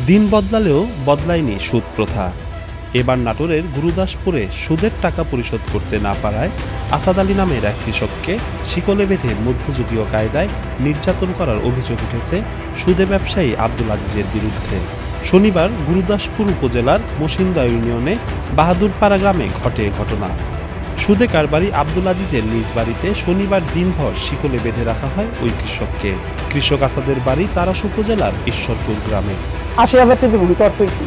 দিন বদলালেও বদলায়নি সুদ প্রথা। এবার নাটোরের গুরুদাসপুরে সুদের টাকা পরিশোধ করতে না পারায় আসাদ আলী নামের এক কৃষককে শিকলে বেঁধে মধ্যযুগীয় কায়দায় নির্যাতন করার অভিযোগ উঠেছে সুদে ব্যবসায়ী আব্দুল আজিজের বিরুদ্ধে। শনিবার গুরুদাসপুর উপজেলার মসিন্দা ইউনিয়নে বাহাদুরপাড়া গ্রামে ঘটে ঘটনা। সুদে কারবারি আব্দুল আজিজের নিজ বাড়িতে শনিবার দিনভর শিকলে বেঁধে রাখা হয় ওই কৃষককে। কৃষক আসাদের বাড়ি তারাস উপজেলার ঈশ্বরপুর গ্রামে। ৮০,০০০ টাকা ভুল করতেছি,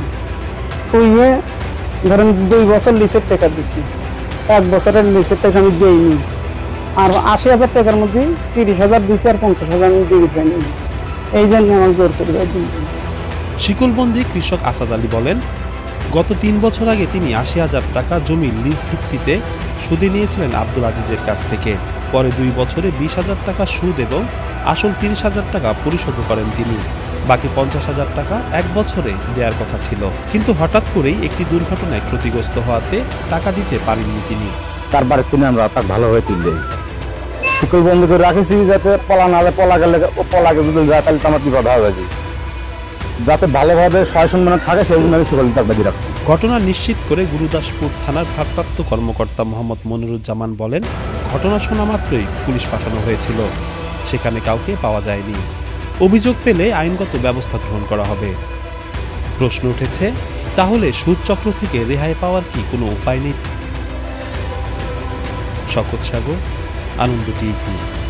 ধরেন ২ বছর লিসের টাকা দিচ্ছি, ১ বছরের লিসের টাকা আমি দিইনি। আর ৮০,০০০ টাকার মধ্যে ৩০,০০০ দিচ্ছি আর ৫০,০০০ আমি দিয়ে পাইনি। এই জন্য আমার জোর করে শিকলবন্দি কৃষক আসাদ আলী বলেন, গত ৩ বছর আগে তিনি ৮০,০০০ টাকা জমি লিজ ভিত্তিতে সুদে নিয়েছিলেন আব্দুল আজিজের কাছ থেকে। পরে ২ বছরে ২০,০০০ টাকা সুদ এবং আসল ৩০,০০০ টাকা পরিশোধ করেন তিনি। বাকি ৫০,০০০ টাকা ১ বছরে দেওয়ার কথা ছিল, কিন্তু হঠাৎ করেই একটি দুর্ঘটনায় ক্ষতিগ্রস্ত হওয়াতে টাকা দিতে পারেননি তিনি। তারপর তিনি আমরা তার ভালোভাবে তুলে দিয়েছি, শিকল বন্ধ করে রাখেছি যাতে পলা না হলে, পলা গেলে পলাকে যদি যায় তাহলে তো আমার বিপদ হবে, যাতে ভালোভাবে সহায়সম্মান থাকে সেই জন্য আমি শিকল তার বাঁধিয়ে রাখছি। ঘটনা নিশ্চিত করে গুরুদাসপুর থানার ভারপ্রাপ্ত কর্মকর্তা মোহাম্মদ মনিরুজ্জামান বলেন, ঘটনা শোনা মাত্রই পুলিশ পাঠানো হয়েছিল, সেখানে কাউকে পাওয়া যায়নি। অভিযোগ পেলে আইনগত ব্যবস্থা গ্রহণ করা হবে। প্রশ্ন উঠেছে, তাহলে সুদ চক্র থেকে রেহাই পাওয়ার কি কোনো উপায় নেই? শকত সাগর, আনন্দ টিভি।